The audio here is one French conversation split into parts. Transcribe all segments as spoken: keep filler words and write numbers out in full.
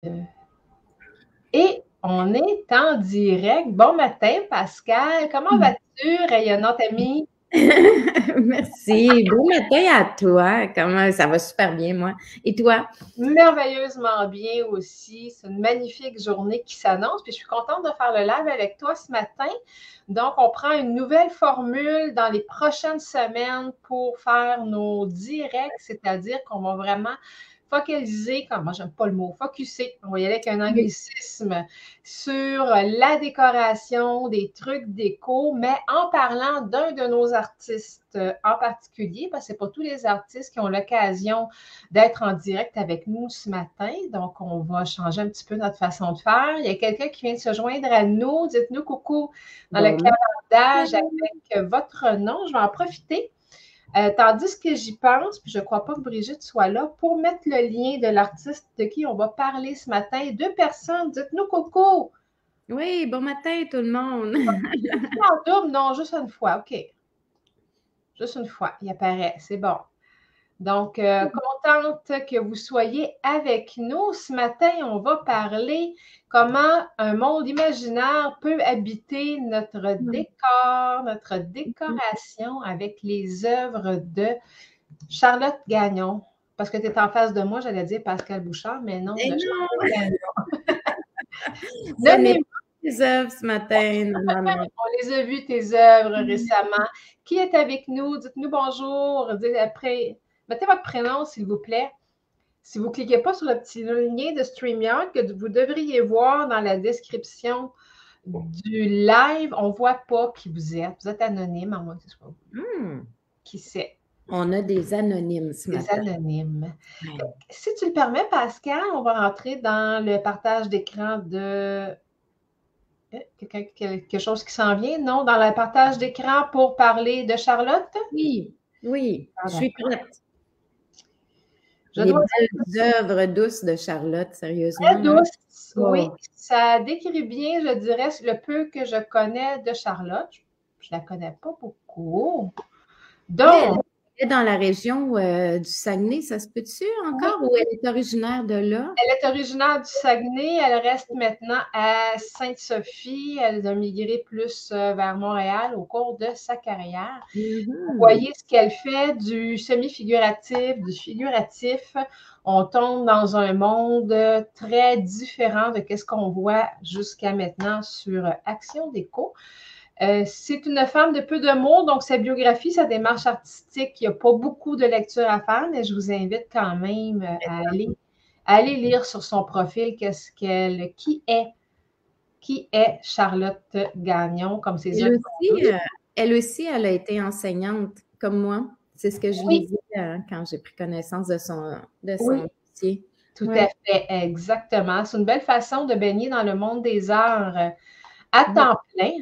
Et on est en direct. Bon matin, Pascal. Comment vas-tu, rayonnante amie? Merci. Bon matin à toi. Comment ça va super bien, moi. Et toi? Merveilleusement bien aussi. C'est une magnifique journée qui s'annonce. Puis je suis contente de faire le live avec toi ce matin. Donc, on prend une nouvelle formule dans les prochaines semaines pour faire nos directs, c'est-à-dire qu'on va vraiment focaliser, comme moi j'aime pas le mot, focuser, on va y aller avec un anglicisme, sur la décoration, des trucs déco, mais en parlant d'un de nos artistes en particulier, parce que c'est pas tous les artistes qui ont l'occasion d'être en direct avec nous ce matin, donc on va changer un petit peu notre façon de faire. Il y a quelqu'un qui vient de se joindre à nous, dites-nous coucou dans bon, le clavardage avec votre nom, je vais en profiter. Euh, tandis que j'y pense, puis je ne crois pas que Brigitte soit là, pour mettre le lien de l'artiste de qui on va parler ce matin. Deux personnes, dites-nous coucou. Oui, bon matin tout le monde. En double, non, juste une fois, OK. Juste une fois, il apparaît, c'est bon. Donc, euh, contente que vous soyez avec nous. Ce matin, on va parler comment un monde imaginaire peut habiter notre décor, notre décoration avec les œuvres de Charlotte Gagnon. Parce que tu es en face de moi, j'allais dire Pascal Bouchard, mais non, Et de non. Charlotte Gagnon. Ce n'est pas tes œuvres ce matin. Non, non. On les a vues, tes œuvres, récemment. Qui est avec nous? Dites-nous bonjour. Dites après, mettez votre prénom, s'il vous plaît. Si vous ne cliquez pas sur le petit lien de StreamYard que vous devriez voir dans la description du live, on ne voit pas qui vous êtes. Vous êtes anonyme, à moins que ce soit vous. Hmm. Qui c'est? On a des anonymes ce des matin. Des anonymes. Ouais. Si tu le permets, Pascal, on va rentrer dans le partage d'écran de... Quelque chose qui s'en vient, non? Dans le partage d'écran pour parler de Charlotte? Oui, oui, ah, je suis prête. Je Les dois belles œuvres douces de Charlotte, sérieusement. Très douce, oh. Oui. Ça décrit bien, je dirais, le peu que je connais de Charlotte. Je ne la connais pas beaucoup. Donc, elle est dans la région euh, du Saguenay, ça se peut-tu encore? Oui. Ou elle est originaire de là? Elle est originaire du Saguenay. Elle reste maintenant à Sainte-Sophie. Elle a migré plus vers Montréal au cours de sa carrière. Mm-hmm. Vous voyez ce qu'elle fait du semi-figuratif, du figuratif. On tombe dans un monde très différent de ce qu'on voit jusqu'à maintenant sur Action Déco. Euh, c'est une femme de peu de mots, donc sa biographie, sa démarche artistique, il n'y a pas beaucoup de lecture à faire, mais je vous invite quand même à aller, à aller lire sur son profil qu'est-ce qu'elle, qui est, qui est Charlotte Gagnon, comme ses elle aussi, euh, elle aussi, elle a été enseignante comme moi. C'est ce que je oui. lisais euh, quand j'ai pris connaissance de son, de son oui. métier. Tout oui. à fait, exactement. C'est une belle façon de baigner dans le monde des arts à temps oui. plein.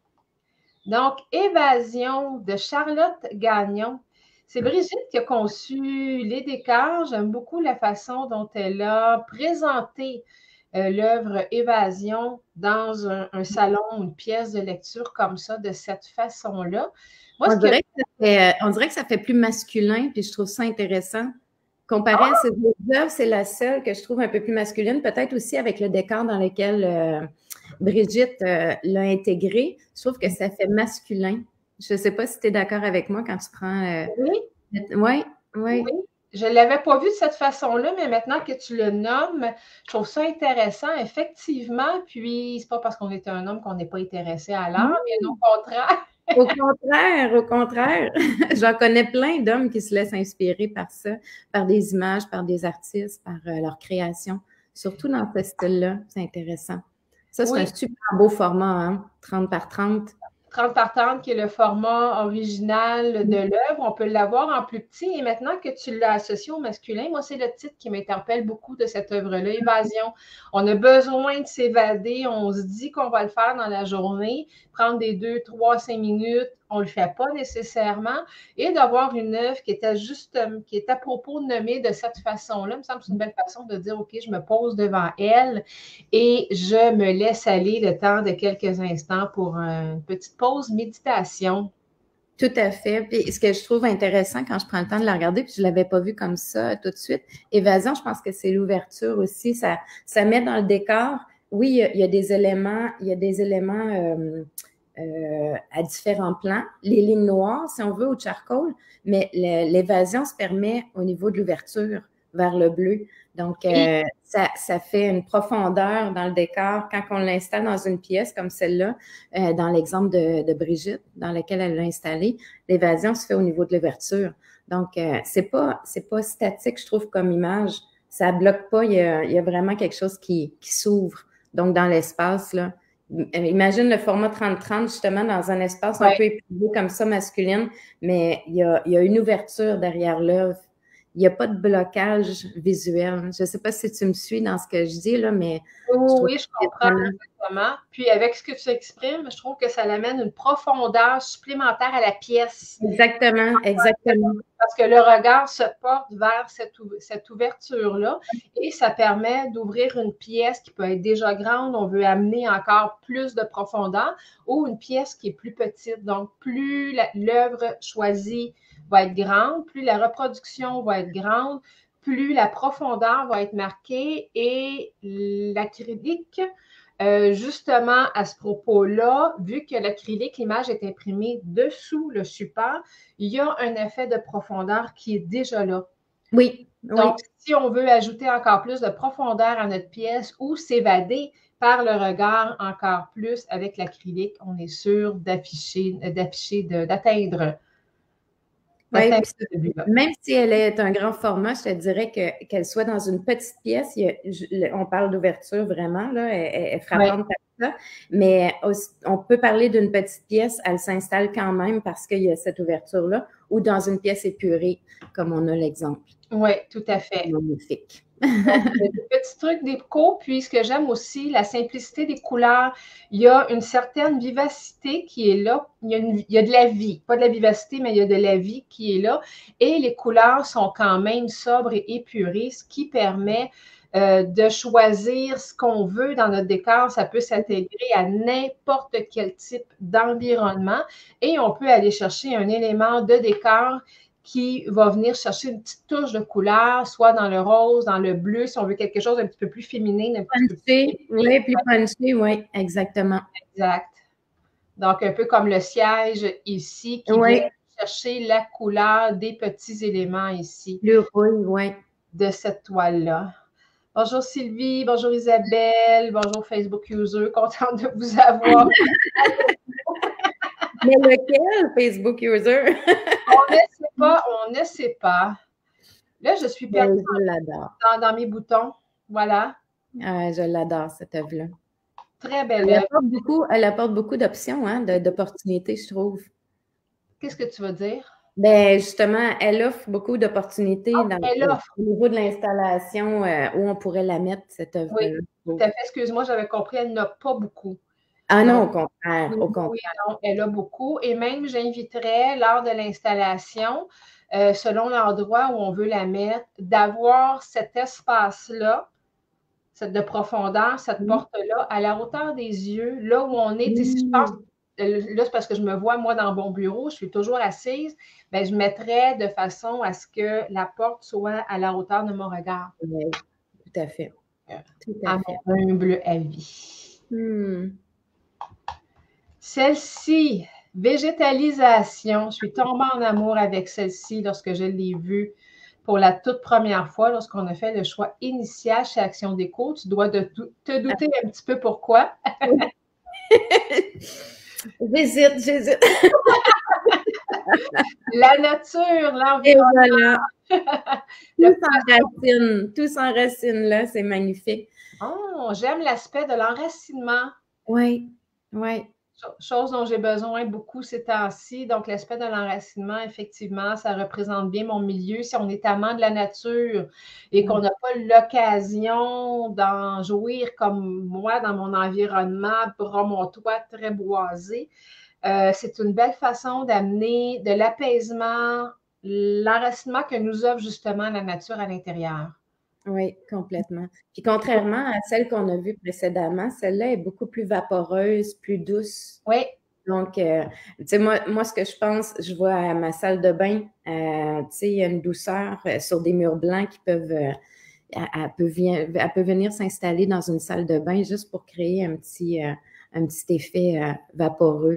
Donc, Évasion de Charlotte Gagnon. C'est Brigitte qui a conçu les décors. J'aime beaucoup la façon dont elle a présenté euh, l'œuvre Évasion dans un, un salon, une pièce de lecture comme ça, de cette façon-là. On, que... dirait que ça fait, on dirait que ça fait plus masculin, puis je trouve ça intéressant. Comparé ah! à ces deux œuvres, c'est la seule que je trouve un peu plus masculine, peut-être aussi avec le décor dans lequel euh, Brigitte euh, l'a intégré. Je trouve que ça fait masculin. Je ne sais pas si tu es d'accord avec moi quand tu prends... Euh... Oui. Ouais, ouais. Oui. Je ne l'avais pas vu de cette façon-là, mais maintenant que tu le nommes, je trouve ça intéressant, effectivement. Puis, c'est pas parce qu'on est un homme qu'on n'est pas intéressé à l'art, mmh. mais au contraire. Au contraire, au contraire. J'en connais plein d'hommes qui se laissent inspirer par ça, par des images, par des artistes, par euh, leur création. Surtout dans ce style-là, c'est intéressant. Ça, c'est oui. un super beau format, hein? trente par trente. trente par trente, qui est le format original de l'œuvre. On peut l'avoir en plus petit. Et maintenant que tu l'as associé au masculin, moi, c'est le titre qui m'interpelle beaucoup de cette œuvre-là, Évasion. On a besoin de s'évader. On se dit qu'on va le faire dans la journée, prendre des deux, trois, cinq minutes. On ne le fait pas nécessairement. Et d'avoir une œuvre qui est à juste, qui est à propos de nommer de cette façon-là, il me semble que c'est une belle façon de dire, OK, je me pose devant elle et je me laisse aller le temps de quelques instants pour une petite pause méditation. Tout à fait. Puis ce que je trouve intéressant quand je prends le temps de la regarder, puis je l'avais pas vu comme ça tout de suite, Évasion, je pense que c'est l'ouverture aussi. Ça, ça met dans le décor. Oui, il y a, il y a des éléments, il y a des éléments euh, euh, à différents plans. Les lignes noires, si on veut, au charcoal, mais le- l'évasion se permet au niveau de l'ouverture vers le bleu. Donc, euh, ça, ça fait une profondeur dans le décor quand on l'installe dans une pièce comme celle-là. Euh, dans l'exemple de, de Brigitte, dans lequel elle l'a installé, l'évasion se fait au niveau de l'ouverture. Donc, euh, c'est pas, c'est pas statique, je trouve, comme image. Ça bloque pas, il y a, il y a vraiment quelque chose qui, qui s'ouvre. Donc, dans l'espace, là. Imagine le format trente trente, justement, dans un espace un Ouais. peu épuisé comme ça, masculine, mais il y a, il y a une ouverture derrière l'œuvre. Il n'y a pas de blocage visuel. Je ne sais pas si tu me suis dans ce que je dis, là, mais Oui, je trouve oui, je que c'est comprends vraiment... exactement. Puis avec ce que tu exprimes, je trouve que ça amène une profondeur supplémentaire à la pièce. Exactement, exactement. Parce que le regard se porte vers cette, ou- cette ouverture-là et ça permet d'ouvrir une pièce qui peut être déjà grande, on veut amener encore plus de profondeur, ou une pièce qui est plus petite. Donc, plus la- l'œuvre choisie va être grande, plus la reproduction va être grande, plus la profondeur va être marquée et l'acrylique, euh, justement, à ce propos-là, vu que l'acrylique, l'image est imprimée dessous le support, il y a un effet de profondeur qui est déjà là. Oui, oui. Donc, si on veut ajouter encore plus de profondeur à notre pièce ou s'évader par le regard encore plus avec l'acrylique, on est sûr d'afficher, d'afficher, de- d'atteindre, Oui, d'atteindre puis ce but-là. même si elle est un grand format, je te dirais que qu'elle soit dans une petite pièce, il y a- je- le- on parle d'ouverture vraiment, là, elle, elle est Oui, frappante par ça, mais aussi- on peut parler d'une petite pièce, elle s'installe quand même parce qu'il y a cette ouverture-là, ou dans une pièce épurée, comme on a l'exemple. oui, tout à fait. Magnifique. Donc, des petits trucs déco, puis ce que j'aime aussi, la simplicité des couleurs. Il y a une certaine vivacité qui est là. Il y a, une- il y a de la vie, pas de la vivacité, mais il y a de la vie qui est là. Et les couleurs sont quand même sobres et épurées, ce qui permet euh, de choisir ce qu'on veut dans notre décor. Ça peut s'intégrer à n'importe quel type d'environnement et on peut aller chercher un élément de décor qui va venir chercher une petite touche de couleur, soit dans le rose, dans le bleu, si on veut quelque chose un petit peu plus féminin, un petit peu plus Punché, épuré. oui, plus punché, oui, exactement. Exact. Donc, un peu comme le siège ici qui vient Oui, chercher la couleur des petits éléments ici le rouille, oui. de cette toile-là. Bonjour Sylvie, bonjour Isabelle, bonjour Facebook User, contente de vous avoir. Mais lequel, Facebook User? On ne sait pas, on ne sait pas. Là, je suis perdue Je l'adore. dans, dans mes boutons. Voilà. Ah, je l'adore, cette œuvre-là. Très belle Elle œuvre. apporte beaucoup, elle apporte beaucoup d'options, hein, de- d'opportunités, je trouve. Qu'est-ce que tu veux dire? Ben, justement, elle offre beaucoup d'opportunités Ah, dans, elle au offre. au niveau de l'installation, euh, où on pourrait la mettre, cette Oui, œuvre-là, je tout trouve. à fait. Excuse-moi, j'avais compris, elle n'a pas beaucoup. Ah non, Donc, au contraire, au oui, contraire. non, elle a beaucoup. Et même, j'inviterais, lors de l'installation, euh, selon l'endroit où on veut la mettre, d'avoir cet espace-là, cette de profondeur, cette Mm. porte-là, à la hauteur des yeux, là où on est. Tu sais, si je pense, Mm. euh, là, c'est parce que je me vois, moi, dans mon bureau, je suis toujours assise, bien, je mettrais de façon à ce que la porte soit à la hauteur de mon regard, Oui, tout à fait. euh, Tout à à fait. mon humble avis. Hmm. Celle-ci, végétalisation. Je suis tombée en amour avec celle-ci lorsque je l'ai vue pour la toute première fois, lorsqu'on a fait le choix initial chez Action Déco. Tu dois de te douter un petit peu pourquoi. J'hésite, j'hésite. La nature, Et l'environnement. voilà. Le Tout s'enracine, tout s'enracine là, c'est magnifique. Oh, j'aime l'aspect de l'enracinement. Oui, oui. Chose dont j'ai besoin beaucoup ces temps-ci. Donc, l'aspect de l'enracinement, effectivement, ça représente bien mon milieu. Si on est amant de la nature et qu'on n'a pas l'occasion d'en jouir comme moi dans mon environnement bromontois très boisé, euh, c'est une belle façon d'amener de l'apaisement, l'enracinement que nous offre justement la nature à l'intérieur. Oui, complètement. Puis contrairement à celle qu'on a vue précédemment, celle-là est beaucoup plus vaporeuse, plus douce. Oui, Donc, euh, tu sais, moi, moi, ce que je pense, je vois à ma salle de bain, euh, tu sais, il y a une douceur euh, sur des murs blancs qui peuvent, euh, elle, elle peut, vi- elle peut venir s'installer dans une salle de bain juste pour créer un petit, euh, un petit effet euh, vaporeux.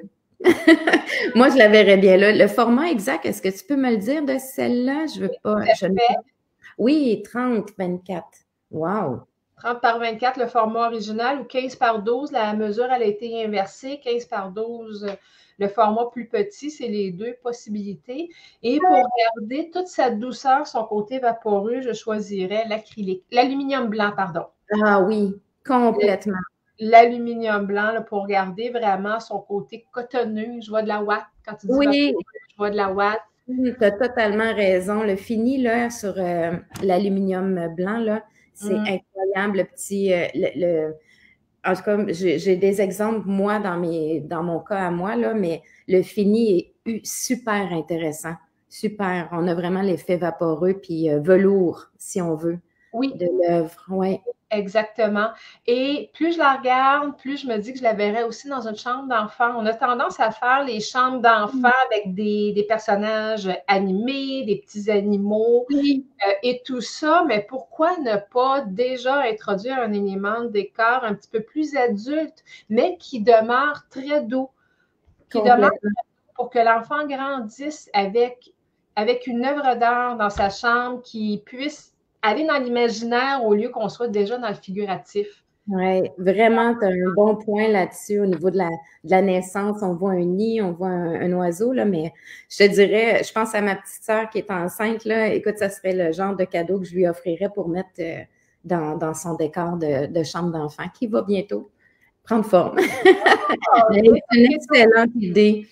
Moi, je la verrais bien là. Le format exact, est-ce que tu peux me le dire de celle-là? Je veux pas. Je ne... Oui, trente vingt-quatre. Wow! trente par vingt-quatre, le format original, ou quinze par douze, la mesure elle a été inversée. quinze par douze, le format plus petit, c'est les deux possibilités. Et pour garder toute sa douceur, son côté vaporeux, je choisirais l'acrylique, l'aluminium blanc, pardon. Ah oui, complètement. L'aluminium blanc là, pour garder vraiment son côté cotonneux. Je vois de la ouate. Quand tu dis Oui, vaporeux, je vois de la ouate. tu as totalement raison. Le fini là, sur euh, l'aluminium blanc, là, c'est Mm. incroyable. Le petit, euh, le, le- en tout cas, j'ai j'ai des exemples, moi, dans, mes, dans mon cas à moi, là, mais le fini est super intéressant. Super. On a vraiment l'effet vaporeux puis euh, velours, si on veut, Oui. de l'œuvre. Ouais. Exactement. Et plus je la regarde, plus je me dis que je la verrais aussi dans une chambre d'enfant. On a tendance à faire les chambres d'enfants avec des, des personnages animés, des petits animaux Oui. euh, et tout ça, mais pourquoi ne pas déjà introduire un élément de décor un petit peu plus adulte, mais qui demeure très doux, qui demeure pour que l'enfant grandisse avec, avec une œuvre d'art dans sa chambre qui puisse aller dans l'imaginaire au lieu qu'on soit déjà dans le figuratif. Oui, vraiment, tu as un bon point là-dessus au niveau de la, de la naissance. On voit un nid, on voit un, un oiseau, là, mais je te dirais, je pense à ma petite sœur qui est enceinte, là. Écoute, ça serait le genre de cadeau que je lui offrirais pour mettre euh, dans, dans son décor de, de chambre d'enfant qui va bientôt prendre forme. C'est une excellente idée.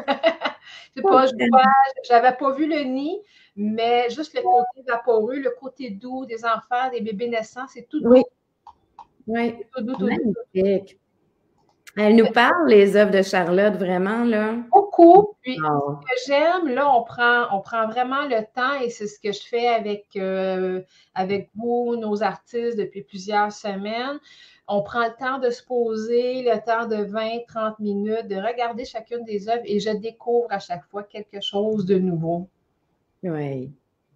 Je sais pas, je vois, j'avais pas vu le nid, mais juste le côté vaporeux, le côté doux des enfants, des bébés naissants, c'est tout doux. Oui, oui, tout doux, tout magnifique. Doux. Elle nous parle, les œuvres de Charlotte, vraiment, là. Beaucoup. Puis, oh. ce que j'aime, là, on prend, on prend vraiment le temps et c'est ce que je fais avec, euh, avec vous, nos artistes, depuis plusieurs semaines. On prend le temps de se poser, le temps de vingt, trente minutes, de regarder chacune des œuvres et je découvre à chaque fois quelque chose de nouveau. Oui.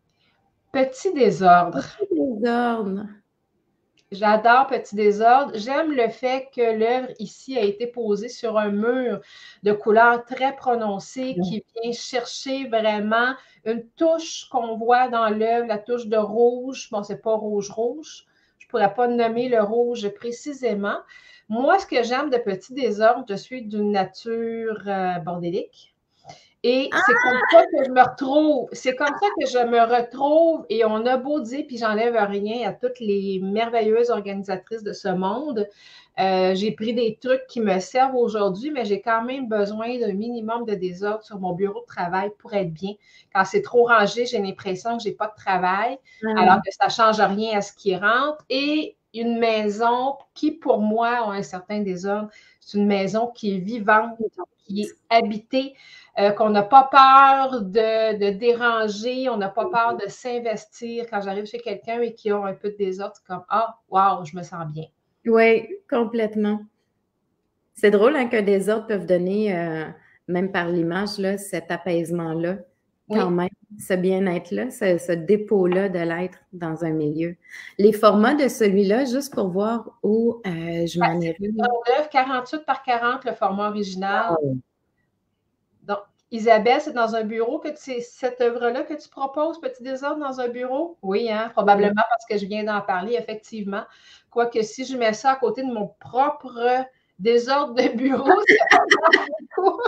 Petit désordre. Petit désordre. J'adore Petit désordre. J'aime le fait que l'œuvre ici a été posée sur un mur de couleur très prononcée qui vient chercher vraiment une touche qu'on voit dans l'œuvre, la touche de rouge. Bon, c'est pas rouge-rouge. Je pourrais pas nommer le rouge précisément. Moi, ce que j'aime de Petit désordre, je suis d'une nature euh, bordélique. Et c'est comme ça que je me retrouve. C'est comme ça que je me retrouve. Et on a beau dire, puis j'enlève rien à toutes les merveilleuses organisatrices de ce monde. Euh, j'ai pris des trucs qui me servent aujourd'hui, mais j'ai quand même besoin d'un minimum de désordre sur mon bureau de travail pour être bien. Quand c'est trop rangé, j'ai l'impression que je n'ai pas de travail, alors que ça ne change rien à ce qui rentre. Et une maison qui, pour moi, a un certain désordre, c'est une maison qui est vivante, qui est habitée. Euh, qu'on n'a pas peur de, de déranger, on n'a pas peur de s'investir. Quand j'arrive chez quelqu'un et qui a un peu de désordre, c'est comme « Ah, wow, je me sens bien ». Oui, complètement. C'est drôle hein, qu'un désordre peut donner, euh, même par l'image, là, cet apaisement-là, quand oui. même, ce bien-être-là, ce, ce dépôt-là de l'être dans un milieu. Les formats de celui-là, juste pour voir où euh, je m'en ai vu. C'est quarante-huit par quarante, le format original. Oh. Donc, Isabelle, c'est dans un bureau que c'est cette œuvre-là que tu proposes, Petit désordre dans un bureau? Oui, hein, probablement oui. Parce que je viens d'en parler, effectivement. Quoique si je mets ça à côté de mon propre désordre de bureau, c'est pas beaucoup.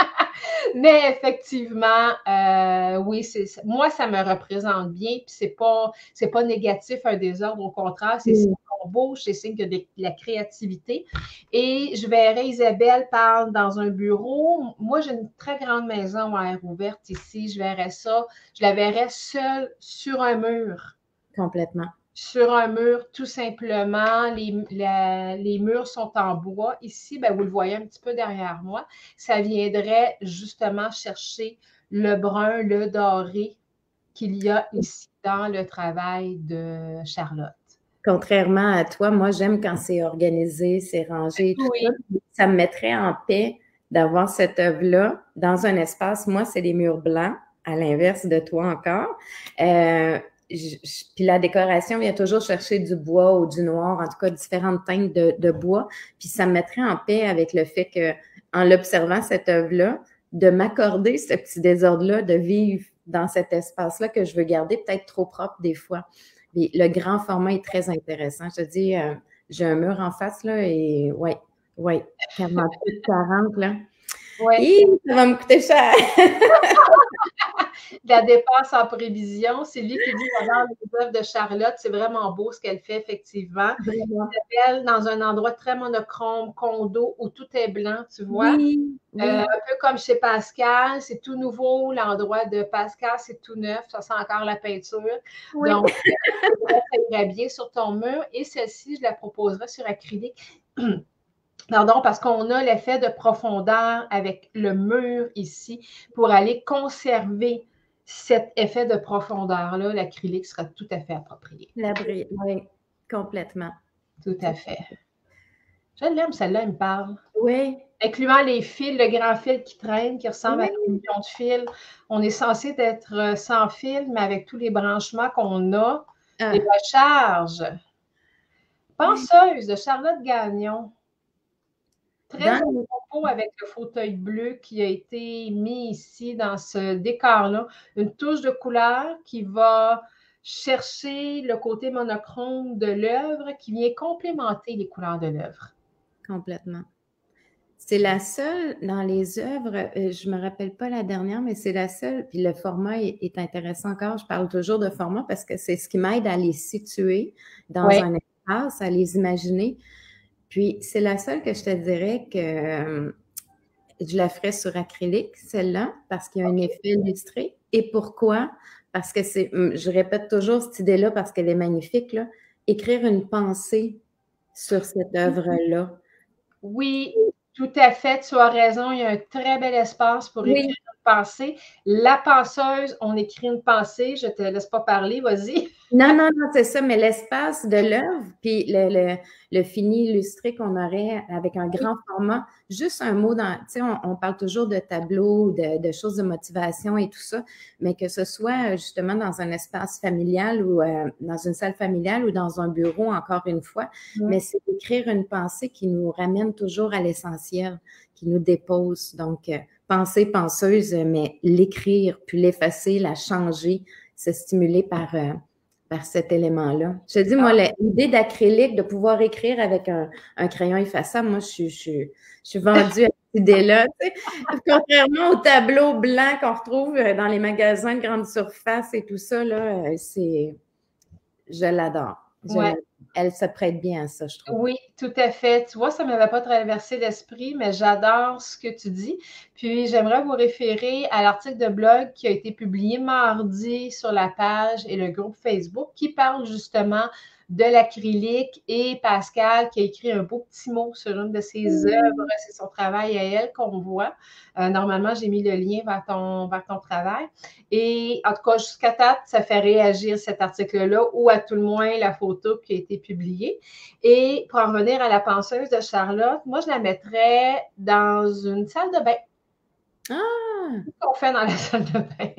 Mais effectivement, euh, oui, c'est moi, ça me représente bien. Puis c'est pas, c'est pas négatif un désordre, au contraire, c'est signe qu'on bouge, c'est signe que de la créativité. Et je verrais Isabelle parle dans un bureau. Moi, j'ai une très grande maison à air ouverte ici. Je verrais ça, je la verrais seule sur un mur. Complètement. Sur un mur, tout simplement. Les, la, les murs sont en bois. Ici, ben, vous le voyez un petit peu derrière moi. Ça viendrait justement chercher le brun, le doré qu'il y a ici dans le travail de Charlotte. Contrairement à toi, moi, j'aime quand c'est organisé, c'est rangé, tout oui. ça. Ça me mettrait en paix d'avoir cette œuvre-là dans un espace. Moi, c'est les murs blancs, à l'inverse de toi encore. Euh, je, je, puis la décoration vient toujours chercher du bois ou du noir, en tout cas différentes teintes de, de bois. Puis ça me mettrait en paix avec le fait que, en l'observant cette œuvre-là, de m'accorder ce petit désordre-là, de vivre dans cet espace-là que je veux garder, peut-être trop propre des fois. Mais le grand format est très intéressant. Je te dis, euh, j'ai un mur en face, là, et ouais, ouais, quarante-huit quarante, là. Ouais. Et ça va me coûter cher. La dépense en prévision. Sylvie qui dit j'adore les œuvres de Charlotte. C'est vraiment beau ce qu'elle fait, effectivement. Vraiment. C'est belle dans un endroit très monochrome, condo, où tout est blanc, tu vois. Oui, oui. Euh, un peu comme chez Pascal, c'est tout nouveau. L'endroit de Pascal, c'est tout neuf. Ça sent encore la peinture. Oui. Donc, ça irait bien sur ton mur. Et celle-ci, je la proposerai sur acrylique. Pardon, parce qu'on a l'effet de profondeur avec le mur ici pour aller conserver cet effet de profondeur-là. L'acrylique sera tout à fait approprié. La brille, oui, complètement. Tout à fait. Je l'aime, celle-là, elle me parle. Oui. Incluant les fils, le grand fil qui traîne, qui ressemble Oui. à un million de fils. On est censé être sans fil, mais avec tous les branchements qu'on a, ah. Et la charge. Penseuse de Charlotte Gagnon. Très Dans... en propos avec le fauteuil bleu qui a été mis ici dans ce décor-là. Une touche de couleur qui va chercher le côté monochrome de l'œuvre qui vient complémenter les couleurs de l'œuvre. Complètement. C'est la seule dans les œuvres, je ne me rappelle pas la dernière, mais c'est la seule, puis le format est, est intéressant encore. Je parle toujours de format parce que c'est ce qui m'aide à les situer dans oui. un espace, à les imaginer. Puis, c'est la seule que je te dirais que euh, je la ferais sur acrylique, celle-là, parce qu'il y a un effet illustré. Et pourquoi? Parce que c'est, je répète toujours cette idée-là parce qu'elle est magnifique, là. Écrire une pensée sur cette œuvre-là. Oui, tout à fait, tu as raison. Il y a un très bel espace pour écrire oui. une pensée. La penseuse, on écrit une pensée. Je ne te laisse pas parler, vas-y. Non, non, non, c'est ça, mais l'espace de l'œuvre, puis le, le, le fini illustré qu'on aurait avec un grand format, juste un mot dans, tu sais, on, on parle toujours de tableaux, de, de choses de motivation et tout ça, mais que ce soit justement dans un espace familial ou euh, dans une salle familiale ou dans un bureau, encore une fois, oui. mais c'est d'écrire une pensée qui nous ramène toujours à l'essentiel, qui nous dépose. Donc, euh, pensée, penseuse, mais l'écrire, puis l'effacer, la changer, se stimuler par... Euh, par cet élément-là. Je te dis, moi, l'idée d'acrylique, de pouvoir écrire avec un, un crayon effaçable, moi, je suis, je suis, je suis vendue à cette idée-là. Tu sais. Contrairement au tableau blanc qu'on retrouve dans les magasins de grande surface et tout ça, là, c'est... Je l'adore. Je ouais. l'adore. Elle se prête bien à ça, je trouve. Oui, tout à fait. Tu vois, ça ne m'avait pas traversé l'esprit, mais j'adore ce que tu dis. Puis, j'aimerais vous référer à l'article de blog qui a été publié mardi sur la page et le groupe Facebook qui parle justement de l'acrylique et Pascal qui a écrit un beau petit mot sur une de ses mmh. œuvres. C'est son travail à elle qu'on voit. Euh, normalement, j'ai mis le lien vers ton, vers ton travail. Et en tout cas, jusqu'à date, ça fait réagir cet article-là ou à tout le moins la photo qui a été publiée. Et pour en revenir à la penseuse de Charlotte, moi, je la mettrais dans une salle de bain. Ah! Qu'est-ce qu'on fait dans la salle de bain?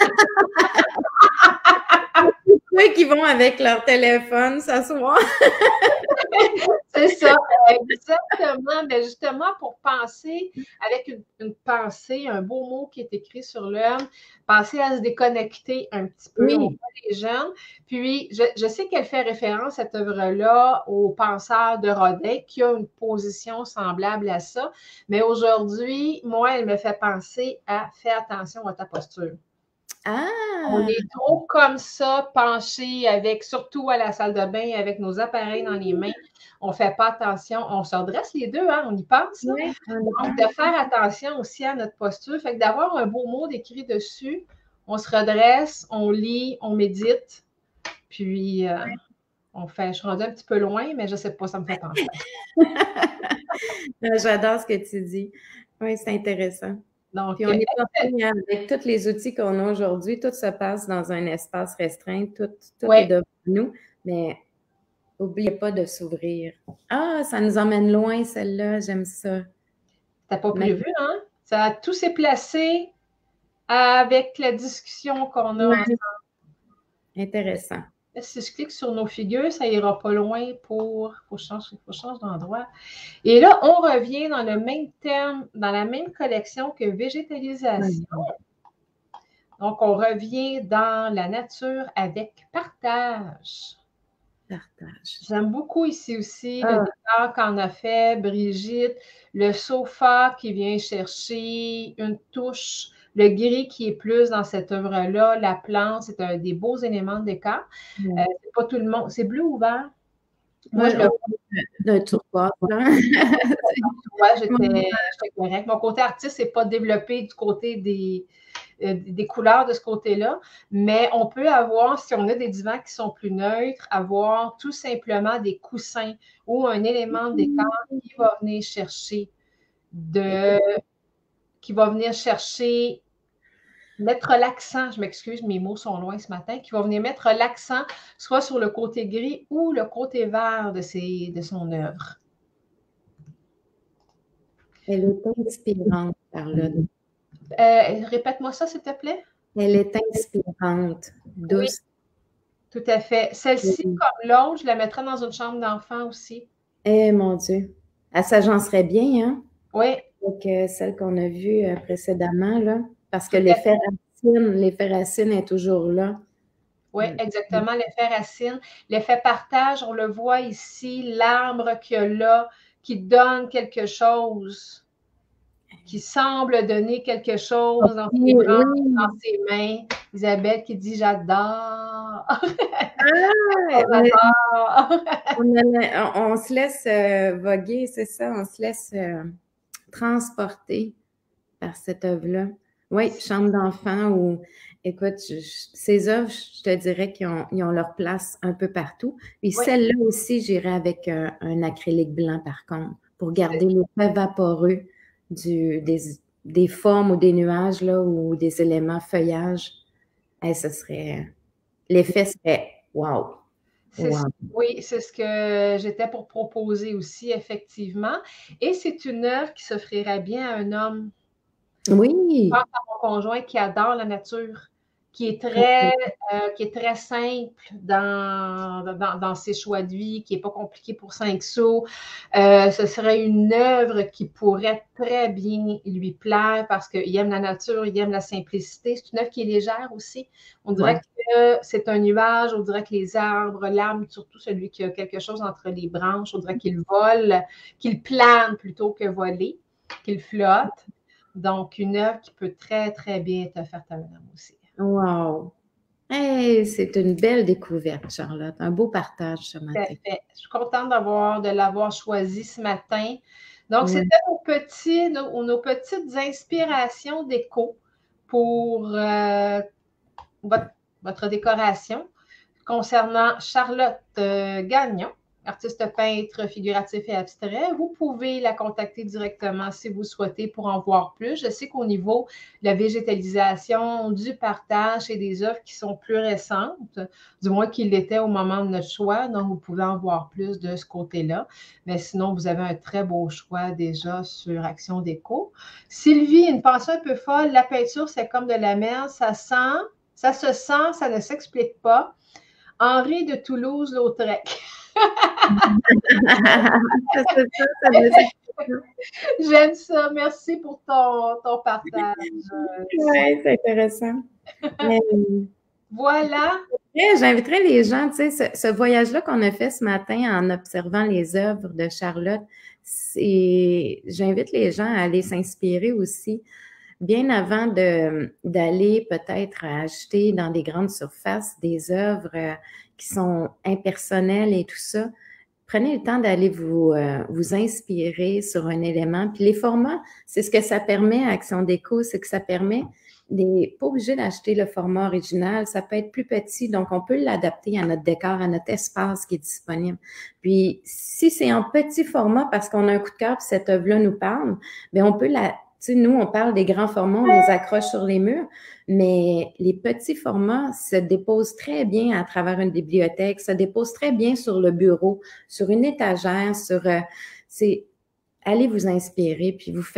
Ceux qui vont avec leur téléphone s'asseoir. C'est ça, exactement. Mais justement, pour penser avec une, une pensée, un beau mot qui est écrit sur l'œuvre, penser à se déconnecter un petit peu, oui. On voit les jeunes. Puis, je, je sais qu'elle fait référence, cette œuvre-là, au penseur de Rodin, qui a une position semblable à ça. Mais aujourd'hui, moi, elle me fait penser à faire attention à ta posture. Ah! On est trop comme ça, penchés avec, surtout à la salle de bain, avec nos appareils dans les mains. On ne fait pas attention. On se redresse les deux, hein, on y pense. Là. Oui, donc, de faire attention aussi à notre posture. Fait que d'avoir un beau mot décrit dessus, on se redresse, on lit, on médite. Puis, euh, on fait, je suis rendue un petit peu loin, mais je ne sais pas, ça me fait penser. J'adore ce que tu dis. Oui, c'est intéressant. Donc, puis on est parti avec tous les outils qu'on a aujourd'hui, tout se passe dans un espace restreint, tout, tout ouais. est devant nous, mais n'oubliez pas de s'ouvrir. Ah, ça nous emmène loin, celle-là, j'aime ça. C'était pas prévu, hein? Ça, tout s'est placé avec la discussion qu'on a. Ouais. Intéressant. Si je clique sur nos figures, ça ira pas loin pour... Il faut changer, faut changer d'endroit. Et là, on revient dans le même thème, dans la même collection que végétalisation. Ouais. Donc, on revient dans la nature avec partage. Partage. J'aime beaucoup ici aussi ah. le décor qu'on a fait, Brigitte, le sofa qui vient chercher une touche, le gris qui est plus dans cette œuvre-là, la plante, c'est un des beaux éléments de décor. Mm. Euh, c'est pas tout le monde. C'est bleu ou vert? Moi, ouais, je le de turquoise. Ouais, j'étais correcte. Mon côté artiste n'est pas développé du côté des, euh, des couleurs de ce côté-là, mais on peut avoir, si on a des divans qui sont plus neutres, avoir tout simplement des coussins ou un élément de décor qui va venir chercher de qui va venir chercher mettre l'accent, je m'excuse, mes mots sont loin ce matin, qui va venir mettre l'accent soit sur le côté gris ou le côté vert de, ses, de son œuvre. Elle est inspirante, Charlotte. Euh, Répète-moi ça, s'il te plaît. Elle est inspirante, douce. Oui, tout à fait. Celle-ci, oui. Comme l'autre, je la mettrais dans une chambre d'enfant aussi. Eh, mon Dieu. Elle s'agencerait bien, hein? Oui. Donc, euh, celle qu'on a vue euh, précédemment, là. Parce que l'effet racine, l'effet racine est toujours là. Oui, exactement, l'effet racine. L'effet partage, on le voit ici, l'arbre qu'il y a là, qui donne quelque chose, qui semble donner quelque chose dans ses bras, oui. Dans ses mains. Isabelle qui dit « J'adore! Ah, » on, on, on se laisse euh, voguer, c'est ça, on se laisse euh, transporter par cette œuvre-là. Oui, chambre d'enfant ou, écoute, je, je, ces œuvres, je te dirais qu'ils ont, ils ont leur place un peu partout. Puis oui. Celle-là aussi, j'irais avec un, un acrylique blanc, par contre, pour garder l'effet vaporeux du, des, des formes ou des nuages, là, ou des éléments feuillage. Hey, ce serait, l'effet serait wow! Wow. Ce, oui, c'est ce que j'étais pour proposer aussi, effectivement. Et c'est une œuvre qui s'offrirait bien à un homme. Oui. Je pense à mon conjoint qui adore la nature, qui est très, euh, qui est très simple dans, dans, dans ses choix de vie, qui n'est pas compliqué pour cinq sous. Euh, ce serait une œuvre qui pourrait très bien lui plaire parce qu'il aime la nature, il aime la simplicité. C'est une œuvre qui est légère aussi. On dirait ouais. que c'est un nuage, on dirait que les arbres, l'arbre, surtout celui qui a quelque chose entre les branches, on dirait qu'il vole, qu'il plane plutôt que voler, qu'il flotte. Donc, une œuvre qui peut très, très bien être offerte à un homme aussi. Wow! Hey, c'est une belle découverte, Charlotte. Un beau partage ce matin. Tout à fait. Je suis contente d'avoir, de l'avoir choisi ce matin. Donc, oui. C'était nos, petits, nos, nos petites inspirations déco pour euh, votre, votre décoration concernant Charlotte euh, Gagnon, artiste peintre figuratif et abstrait. Vous pouvez la contacter directement si vous souhaitez pour en voir plus. Je sais qu'au niveau de la végétalisation, du partage, c'est des œuvres qui sont plus récentes, du moins qu'ils l'étaient au moment de notre choix, donc vous pouvez en voir plus de ce côté-là. Mais sinon, vous avez un très beau choix déjà sur Action Déco. Sylvie, une pensée un peu folle, la peinture, c'est comme de la mer, ça sent, ça se sent, ça ne s'explique pas. Henri de Toulouse-Lautrec. J'aime ça. Merci pour ton, ton partage. Oui, c'est intéressant. Voilà. J'inviterais les gens, tu sais, ce, ce voyage-là qu'on a fait ce matin en observant les œuvres de Charlotte, j'invite les gens à aller s'inspirer aussi. Bien avant de, d'aller peut-être acheter dans des grandes surfaces des œuvres euh, qui sont impersonnelles et tout ça, prenez le temps d'aller vous, euh, vous inspirer sur un élément. Puis les formats, c'est ce que ça permet à Action Déco, c'est que ça permet, des, pas obligé d'acheter le format original, ça peut être plus petit, donc on peut l'adapter à notre décor, à notre espace qui est disponible. Puis si c'est en petit format parce qu'on a un coup de cœur puis cette œuvre-là nous parle, bien on peut la... Tu sais, nous, on parle des grands formats, on les accroche sur les murs, mais les petits formats se déposent très bien à travers une bibliothèque, se déposent très bien sur le bureau, sur une étagère, sur... Euh, c'est allez vous inspirer, puis vous faites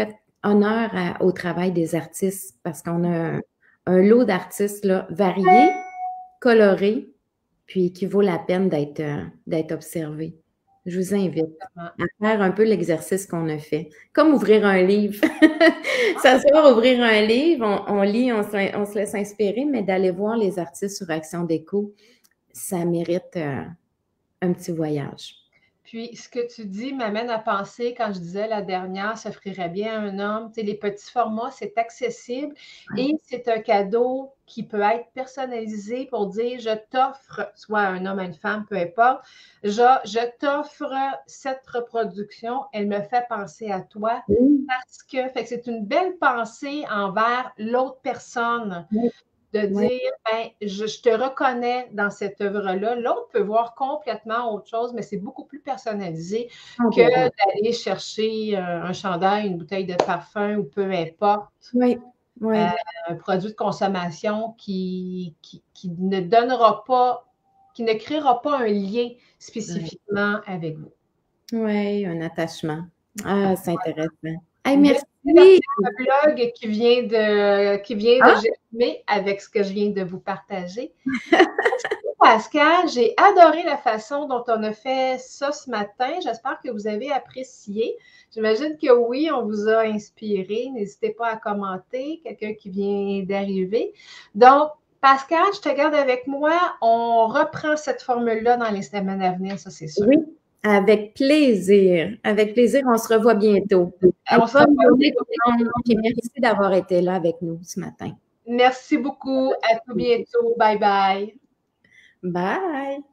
honneur à, au travail des artistes parce qu'on a un, un lot d'artistes là, variés, colorés, puis qui vaut la peine d'être euh, d'être observé. Je vous invite à faire un peu l'exercice qu'on a fait. Comme ouvrir un livre. S'asseoir, ouvrir un livre, on, on lit, on se, on se laisse inspirer, mais d'aller voir les artistes sur Action Déco, ça mérite euh, un petit voyage. Puis, ce que tu dis m'amène à penser, quand je disais la dernière, s'offrirait bien à un homme. Tu sais, les petits formats, c'est accessible et c'est un cadeau qui peut être personnalisé pour dire, je t'offre, soit un homme, une femme, peu importe, je, je t'offre cette reproduction, elle me fait penser à toi parce que, fait que c'est une belle pensée envers l'autre personne. De dire, oui. ben, je, je te reconnais dans cette œuvre-là. L'autre peut voir complètement autre chose, mais c'est beaucoup plus personnalisé okay. que d'aller chercher euh, un chandail, une bouteille de parfum ou peu importe. Oui. Oui. Euh, un produit de consommation qui, qui, qui ne donnera pas, qui ne créera pas un lien spécifiquement oui. avec vous. Oui, un attachement. Ah, c'est intéressant. Hey, merci. merci. Un blog qui vient de, qui vient ah? de germer avec ce que je viens de vous partager. Pascal, j'ai adoré la façon dont on a fait ça ce matin. J'espère que vous avez apprécié. J'imagine que oui, on vous a inspiré. N'hésitez pas à commenter, quelqu'un qui vient d'arriver. Donc, Pascal, je te garde avec moi. On reprend cette formule-là dans les semaines à venir, ça c'est sûr. Oui. Avec plaisir. Avec plaisir, on se revoit bientôt. On se revoit bientôt. Merci d'avoir été là avec nous ce matin. Merci beaucoup. À tout bientôt. Bye bye. Bye.